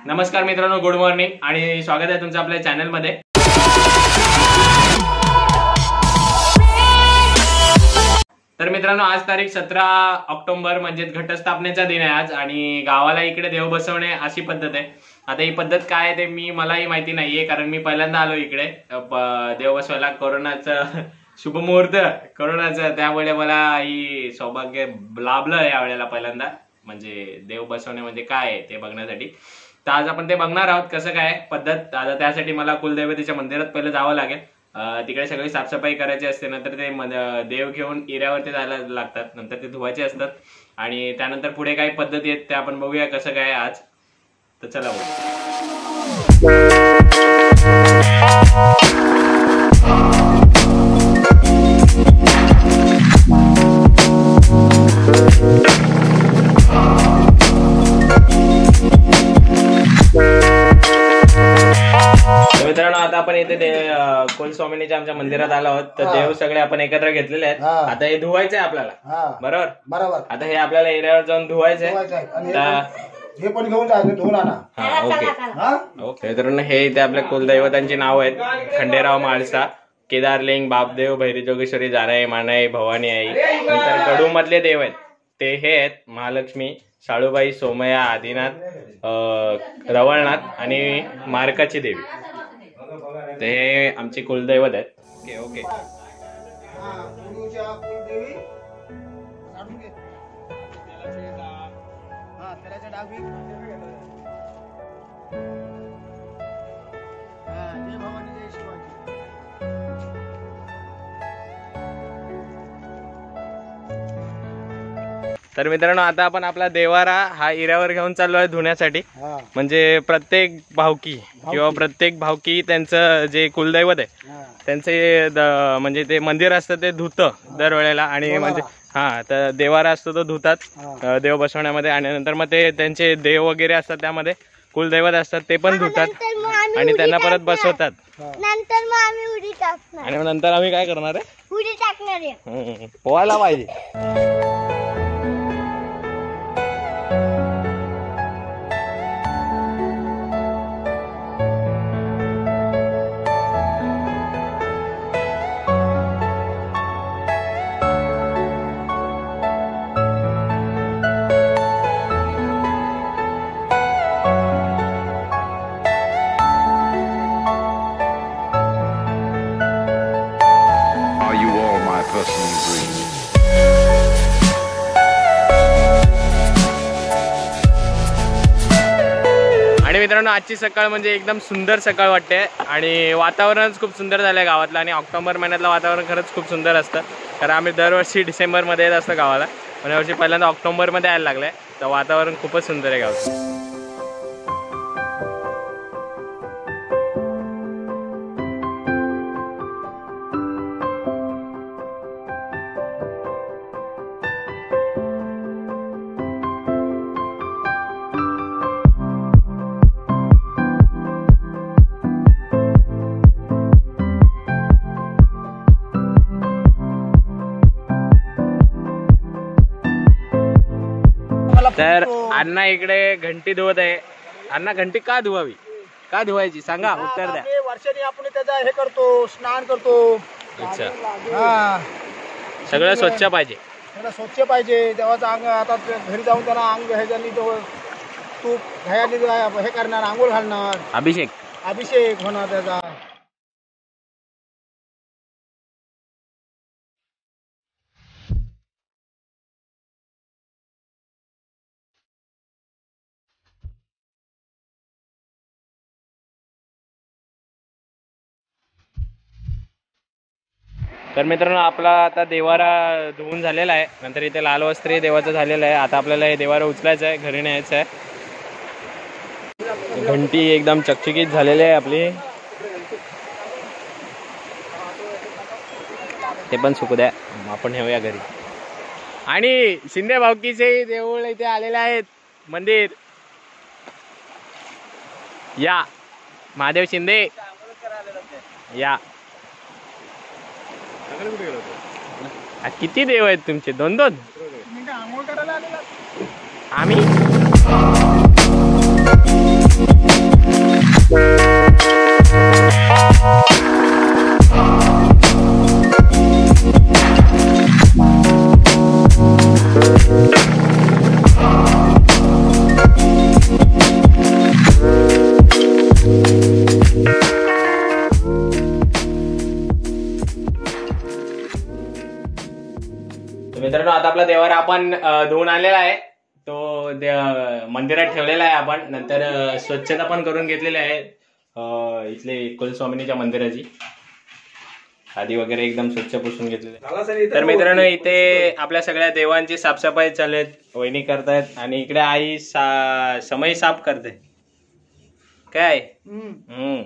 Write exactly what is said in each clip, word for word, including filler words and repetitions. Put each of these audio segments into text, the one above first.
नमस्कार मित्रांनो, good morning आणि स्वागत आहे तुमचं आपल्या चॅनल मध्ये। तर मित्रांनो, आज तारीख सतरा ऑक्टोबर म्हणजे घटस्थापनेचा दिन आहे आज आणि गावाला इकडे देव बसवणे अशी पद्धत आहे। आता ही पद्धत काय आहे ते मी मलाही माहिती नाहीये, कारण मी पहिल्यांदा आलो इकडे देव बसवायला। कोरोनाचं शुभ मुहूर्त कोरोनाचं, त्यामुळे मला ही सौभाग्य लाभलं यावेळेला पहिल्यांदा, म्हणजे देव बसवणे म्हणजे काय आहे ते बघण्यासाठी। तर आज आपण ते बघणार आहोत कसं काय पद्धत। आता त्यासाठी मला कुलदैवतेच्या मंदिरात पहिले जावं लागेल, तिकडे सगळी साफसफाई करायची असते, नंतर ते देव घेऊन इऱ्यावरती जायला लागतात, नंतर ते धुवायचे असतात आणि त्यानंतर पुढे काही पद्धती आहेत ते आपण बघूया कसं काय आज। तर चला मित्रांनो, आता आपण इथे कुलस्वामिनीच्या आमच्या मंदिरात आलो आहोत। तर देव सगळे आपण एकत्र घेतलेले आहेत। आता हे धुवायचे आहे आपल्याला, बरोबर बरोबर। आता हे आपल्याला एरियावर जाऊन धुवायचे हे पण घेऊन जायचं, धुवून आणा। हा, ओके ओके। मित्रांनो, हे इथे आपल्या कुलदैवतांची नाव आहेत: खंडेराव म्हाळसा, केदारलिंग, बापदेव, भैरी जोगेश्वरी, जानाई, मानाई, भवानी आई। नंतर कडू मधले देव आहेत ते हे आहेत: महालक्ष्मी, शाळूबाई, सोमया, आदिनाथ, रवळनाथ आणि मार्काची देवी। ते आमची कुलदैवत आहेत। Okay okay. तर मित्रांनो, आता आपण आपला देवारा हा इऱ्यावर घेऊन चाललो आहे धुण्यासाठी। म्हणजे प्रत्येक भावकी किंवा प्रत्येक भावकी त्यांचं जे कुलदैवत आहे त्यांचे म्हणजे ते मंदिर असतं ते धुतं दरवेळेला, आणि म्हणजे हा तर देवारा असतो तो धुतात देव बसवण्यामध्ये, आणि नंतर मग ते त्यांचे देव वगैरे असतात त्यामध्ये कुलदैवत असतात ते पण धुतात आणि त्यांना परत बसवतात। नंतर मग आम्ही उडी टाकणार, आणि नंतर आम्ही काय करणार आहे, उडी टाकणार आहे। पोहायला पाहिजे। आणि मित्रांनो, आजची सकाळ म्हणजे एकदम सुंदर सकाळ वाटते आणि वातावरणच खूप सुंदर झालं आहे गावातलं। आणि ऑक्टोबर महिन्यातलं वातावरण खरंच खूप सुंदर असतं, कारण आम्ही दरवर्षी डिसेंबरमध्ये येत असतो गावाला, पण यावर्षी पहिल्यांदा ऑक्टोबरमध्ये यायला लागलं आहे। तर वातावरण खूपच सुंदर आहे गावात। तर अण्णा इकडे घंटी धुवत आहे। अण्णा, घंटी का धुवावी, का धुवायची सांगा, उत्तर द्या। वर्षाने आपण त्याचा हे करतो, स्नान करतो। अच्छा, हा, सगळं स्वच्छ पाहिजे, सगळं स्वच्छ पाहिजे। तेव्हाच अंग, आता घरी जाऊन त्यांना अंग ह्याच्यानी तो तूप घ्यायला हे करणार, आंघोळ घालणार, अभिषेक अभिषेक होणार त्याचा। तर मित्रांनो, आपला आता देवारा धुवून झालेला आहे, नंतर इथे लाल वस्त्री देवाचं झालेलं आहे। आता आपल्याला हे देवारा उचलायचं आहे, घरी न्यायचं आहे। घंटी एकदम चकचकीत झालेली आहे आपली, ते पण सुकू द्या, आपण नेऊया घरी। आणि शिंदे भावकीचे देऊळ इथे आलेले आहेत, मंदिर। या महादेव शिंदे या। किती देव आहेत तुमचे? दोन दोन? आम्ही आपण अ, धुवून आलेला आहे तो दे- मंदिरात ठेवलेला आहे आपण. नंतर अ, स्वच्छता पण करून घेतलेली आहे अ, इथले कुलस्वामिनीच्या मंदिराची. खादी वगैरे एकदम स्वच्छ पुसून घेतलेले. तर मित्रांनो इथे आपल्या सगळ्या देवांची साफसफाई चालू आहे. वहिनी करतायत आणि इकडे आई सा समय साफ करते. काय हम्म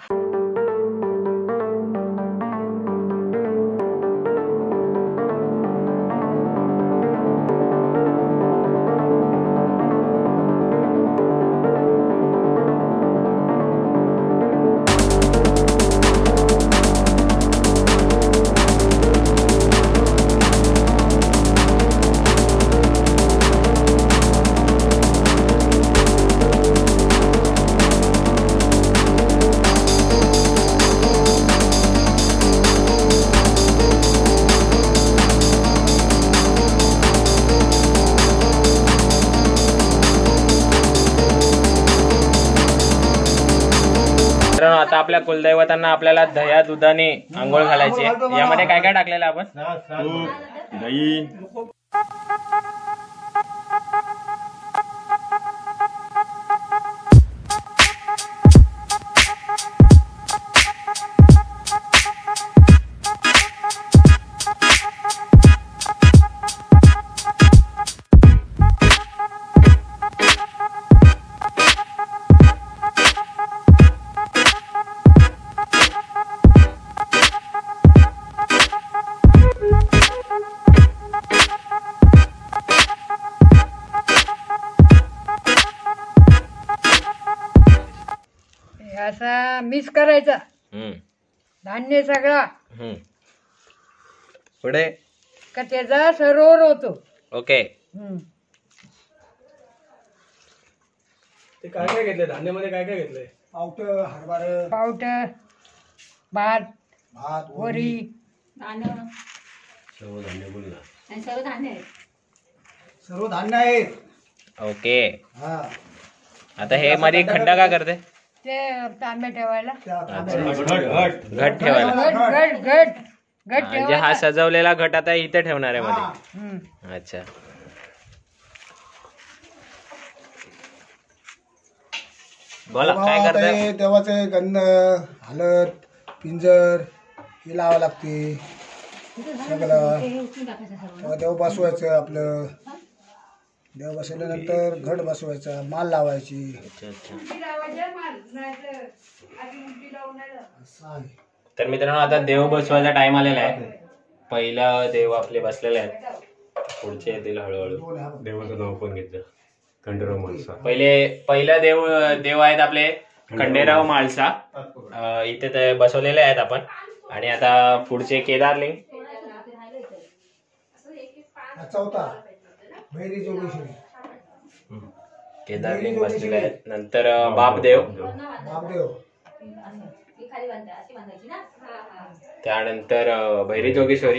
मित्रांनो आता आपल्या कुलदैवतांना आपल्याला दह्या दुधाने आंघोळ घालायची आहे. यामध्ये काय काय टाकलेलं आपण? दही, असा मिक्स करायचा हम्म धान्य सगळा हम्म पुढे का त्याचा सरोवर होतो. ओके. हम्म. ते काय काय घेतले धान्यामध्ये काय काय घेतलंय? पावट, हरभरा, पावट भात भात, वरी सर्व धान्य आहेत. ओके. हा आता हे मध्ये खड्डा का करते? ते तांबे ठेवायला त्या घट ठेवायला. घट घट घट घट म्हणजे ठेवायला. हा सजवलेला घट आता इथे ठेवणार आहे मध्ये. हम्म. अच्छा. बोला काय करताय? देवाचे गंध, हळद, पिंजर हे लावावं लागते सगळं. तेव्हा देव बसवायचं आपलं. देव बसवल्यानंतर घट बसवायचा, माल लावायची. अच्छा अच्छा. असं आहे. तर मित्रांनो आता देव बसवायचा टाइम आलेला आहे. पहिला देव आपले बसलेले आहेत. पुढचे येतील हळूहळू. देवाचं नाव पण घेतलं खंडेराव माणसा. पहिले पहिला देव देव आहेत आपले खंडेराव माळसा. अं, इथे ते बसवलेले आहेत आपण. आणि आता पुढचे केदारलिंग. हा चौथा भैरी जोगेश्वरी. केदारलिंग बसलेले आहेत. नंतर अं, बापदेव. बापदेव. त्यानंतर अं, भैरी जोगेश्वरी.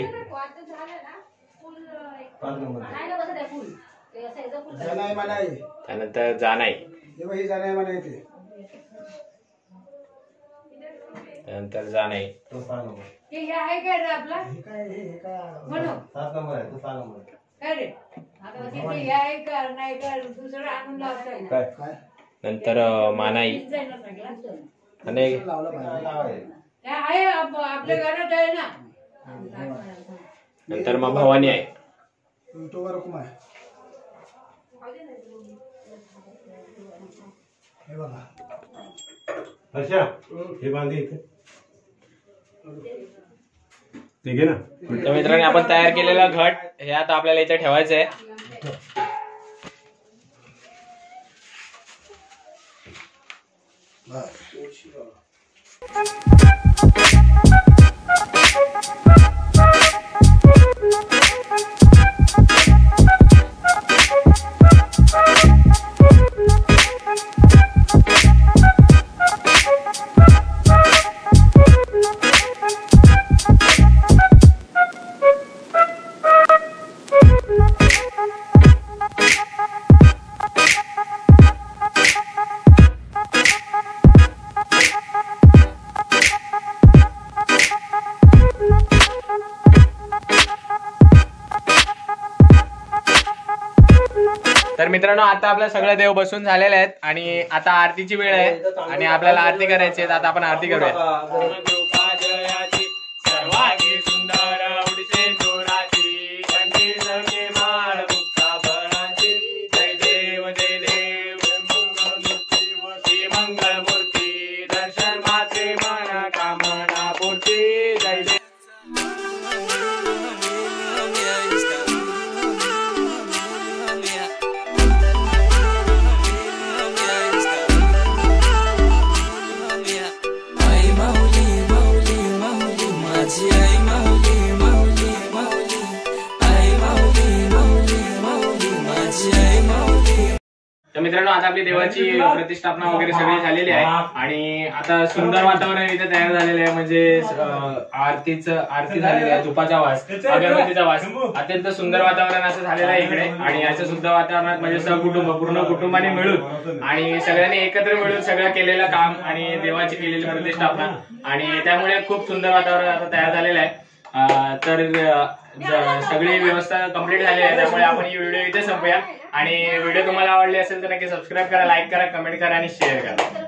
जनाई मनाई. त्यानंतर जानाई. देव ही जनाई मनाई ते. त्यानंतर जानाई. हे हे आहे काय रे आपला हे काय हे हे काय म्हणू सात नंबर आहे तो सहा नंबर काय रे आता म्हणजे ते हे आहे का नाही का दुसरं आणून लावताय ना काय काय नंतर अं, मानाई. हीच जाईल ना सगळा. आणि लावलं पाहिजे. हे आहे आप- आपल्या घरात आहे ना. नंतर मग भवानी आहे. युट्यूबवर हुकूम आहे. हे बघा. अच्छा हे बांधे इथे ते घे ना. तर मित्रांनो आपण तयार केलेला घट हे आता आपल्याला इथे ठेवायचं आहे. मित्रांनो आता आपलं सगळं देव बसून झालेले आहेत आणि आता आरतीची वेळ आहे आणि आपल्याला आरती करायची आहे. आता आपण आरती करूया. सर्वांगी सुंदर उडसे जोराची कंठी सखे माळ मुक्ता फळांची जय देव जय देव मंगलमूर्ती व श्री मंगलमूर्ती दर्शन मात्रे मन कामना पूर्ती जय देव. तर मित्रांनो आता आपली देवाची प्रतिष्ठापना वगैरे सगळी झालेली आहे आणि आता सुंदर वातावरण इथे तयार झालेलं आहे. म्हणजे आरतीचं आरती झालेली आहे, धुपाचा वास, अगरबत्तीचा वास, अत्यंत सुंदर वातावरण असं झालेलं आहे इकडे. आणि याच्या सुद्धा वातावरणात म्हणजे सहकुटुंब पूर्ण कुटुंबाने मिळून आणि सगळ्यांनी एकत्र मिळून सगळं केलेलं काम आणि देवाची केलेली प्रतिष्ठापना आणि त्यामुळे खूप सुंदर वातावरण आता तयार झालेलं आहे. तर सगळी व्यवस्था कंप्लीट झाली आहे त्यामुळे आपण ही व्हिडिओ इथे संपूया. आणि व्हिडिओ तुम्हाला आवडली असेल तर नक्की सबस्क्राईब करा, लाईक करा, कमेंट करा आणि शेअर करा.